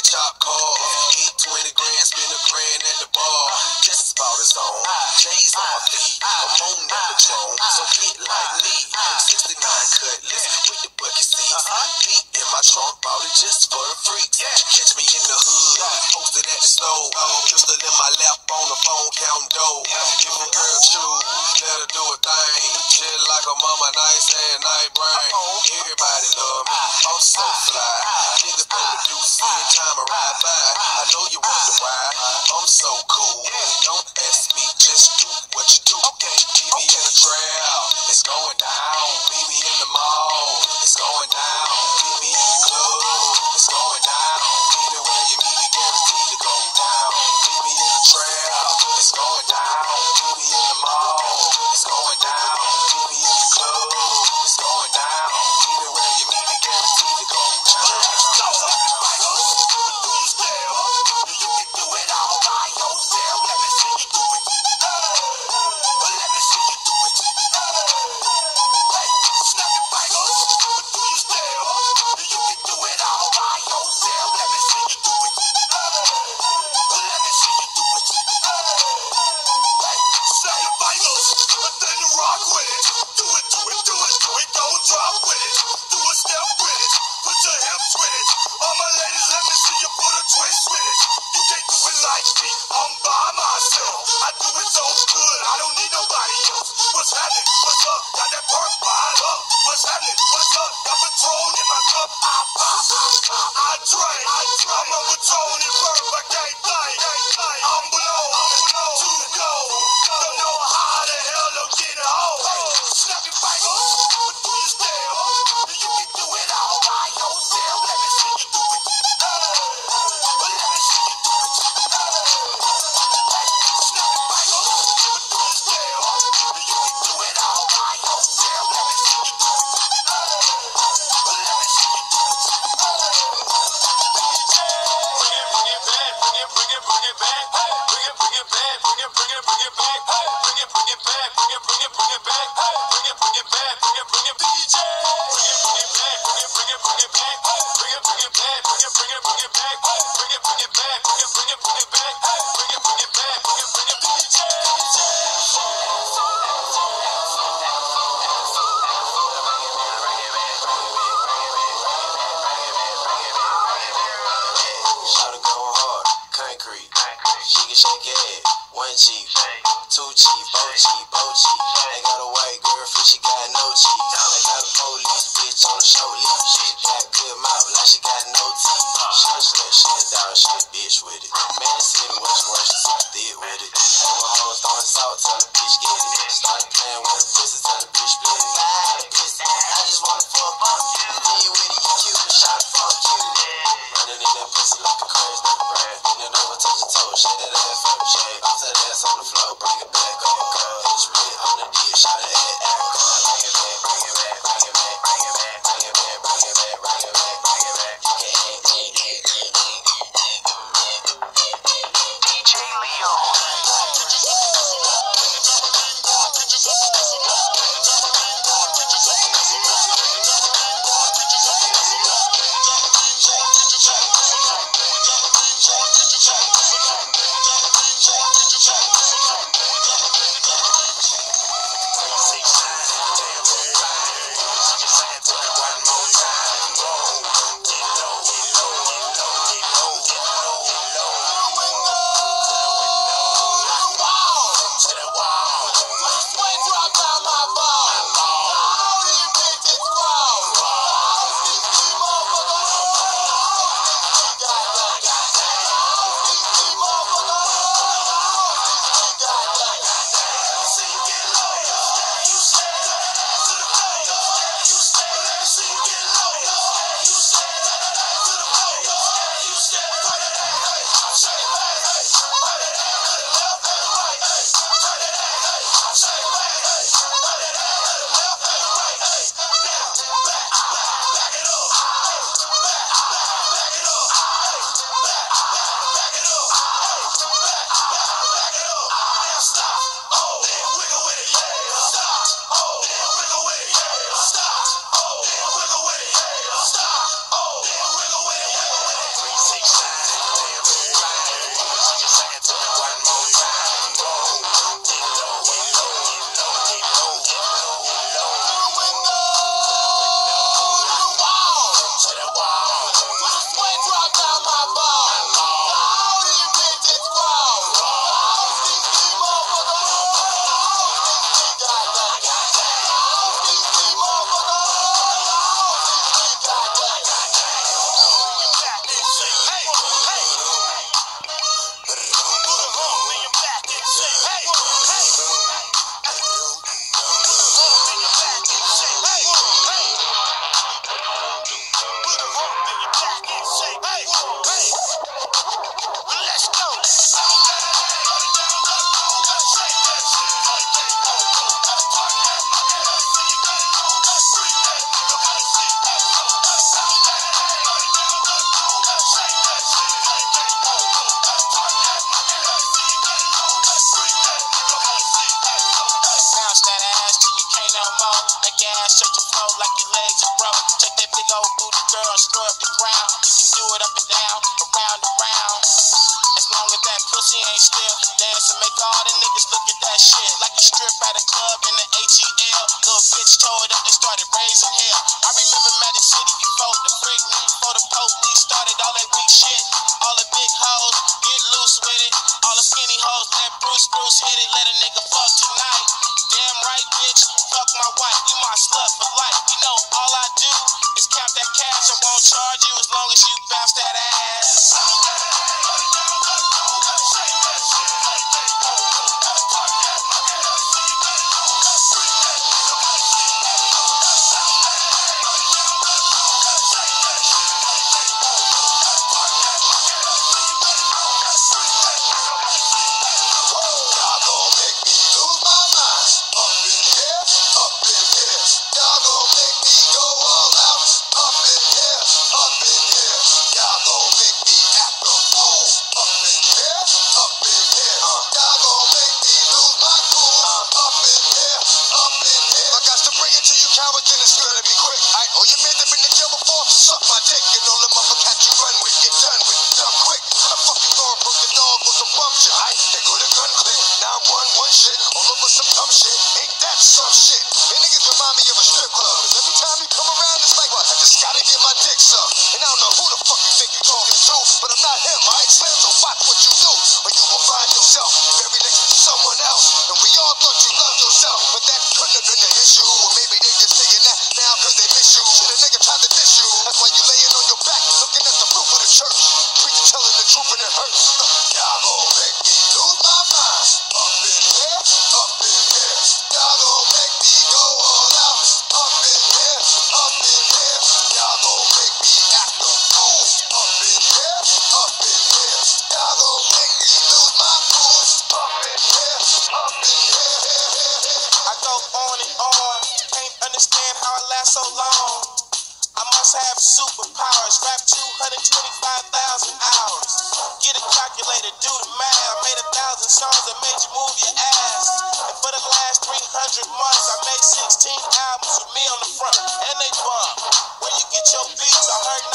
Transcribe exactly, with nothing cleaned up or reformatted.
chop car. Hit twenty grand, spend a grand at the bar. Just about his own. J's on my feet. I'm on that Patron, so get like me. sixty-nine cutlass with the bucket seats. Beat in my trunk, bought it just for the freaks. Catch me in the hood, posted at the stove. Pistol in my lap on the phone, counting dough. If a girl choose, let her do a thing. Just like a mama, nice and night brain. Everybody love me, I'm so fly. Niggas throw the deuces every time I ride by. I know you wonder why, I'm so cool. Don't ask me, just do what you do. Meet me in the trail, it's going down. Meet me in the mall, it's going down. Meet me in the club, it's going down. Anywhere you meet me, guaranteed to go down. Meet me in the trail, it's going down. Meet me in the mall, it's going down. Meet me in the club, it's going down. Anywhere you meet me, guaranteed to go down. You can do it all by yourself. Let me see you do it. Let me see you do it. Hey, snap your fingers, but do you still? You can do it all by yourself. Let me see you do it. Let me see you do it. Hey, snap your fingers, but then you rock with it. Do it, do it, do it, do it, don't drop with it. Do a step with it, put your hips with it. All my ladies, let me see you put a twist with it. You can't do it like me, I'm by myself. I do it so good, I don't need nobody else. What's happening? What's up? Got that perk fired up. What's happening? What's up? Got Patron in my cup. I pop, I drink. I'm a Patron and perk, I can't think. I'm below, to go. Don't know how the hell I'm getting home. Snap your fingers, but do you still? You can do it all by yourself. Let me see you do it. Let me see you do it. Snap your fingers, but do you still? You can do it all by yourself. Let me see you do it. Let me see you do it. Bring it, bring it back, bring it, bring it, bring it back. Bring it, bring it back, bring it, bring it, bring it back. Bring it, bring it back, bring it, bring it, bring it back. Bring it, bring it back, bring it, bring it, D J. Bring it, bring it back, bring it, bring it, bring it back. Bring it, bring it back, bring it, bring it, bring it back. Bring it, bring it back, bring it, bring it, bring it back. Bring it, bring it back, bring it, bring it, D J. Shawty going hard, concrete. She can shake your head, one cheek, two cheek, four cheek, four cheek. Ain't got a white girlfriend, she got no cheek. Ain't got a police bitch on the show leaf. She got good mouth, like she got no teeth. She don't slut shit down, she a bitch with it. Man, it's in what's worse, she thick with it. And when hoes throwing salt, tell the bitch get it. Start playing with the pussy, tell the bitch split it. I just wanna fuck you. Then you with it, you cute, but shot fuck you. Running in that pussy like a crazy nigga brand. Bend it over, touch your toes, shake that ass for me, shake. Bounce that ass on the floor, bring it back on your girl. Hit your split on the dick, shot it at Africa. Bring it back, bring it back, bring it back, bring it back, bring it back, bring it back, bring it back, bring it back. You can't hit, hit, hit, hit, hit. D J Leo. more. Make your ass touch the floor like your legs are broke. Check that big old booty, girl, screw up the ground. You can do it up and down, around and round. As long as that pussy ain't still dancing, make all the niggas look at that shit like you strip at a club in the A T L. Little bitch tore it up and started raising hell. I remember Magic City before the freak me, before the police started all that weak shit. All the big hoes get loose with it. All the skinny hoes let Bruce Bruce hit it. Let a nigga fuck tonight. Damn right, bitch. Fuck my wife. You my slut for life. You know all I do is count that cash. I won't charge you as long as you bounce that ass. So long, I must have superpowers. Rap two hundred twenty-five thousand hours. Get a calculator, do the math. I made a thousand songs that made you move your ass. And for the last three hundred months, I made sixteen albums with me on the front, and they bump. Where you get your beats? I heard